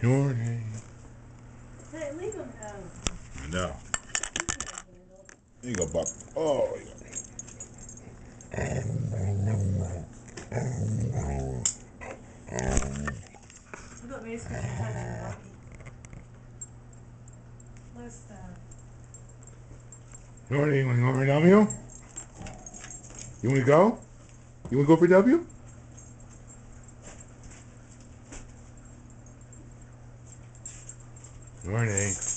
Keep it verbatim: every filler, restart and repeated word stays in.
Shorty. Hey, leave him out. No. There you go, Buck. Oh, yeah. Look at me, it's because you're touching Rocky. Let's stop. Shorty, you want to go for W? You want to go? You want to go for W? Shorty.